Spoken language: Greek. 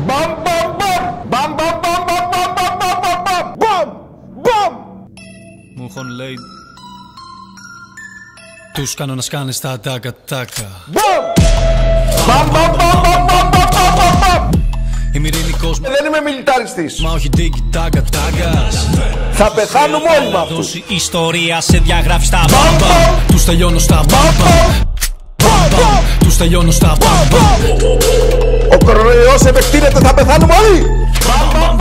Μπαμ, μπαμ, μπαμ, μπαμ, μπαμ, μπαμ, μπαμ, μπαμ, μπαμ, μπαμ, μπαμ, μπαμ. Μου έχουν λέει τους κάνω να σκάνε στα τάκα τάκα. Μπαμ, μπαμ, μπαμ, μπαμ, μπαμ, μπαμ, μπαμ. Είμαι ειρηνικός, Δεν είμαι μιλιταριστής. μα όχι τίκι τάκα τάκας. Θα πεθάνουμε όλοι με αυτούς. Η ιστορία σε διαγράφει στα μπαμ. Τους τελειώνω στα μπαμ. Τους τελειώνω στα μπαμ. Ο κορονοϊός επεκτείνεται, θα πεθάνουμε όλοι.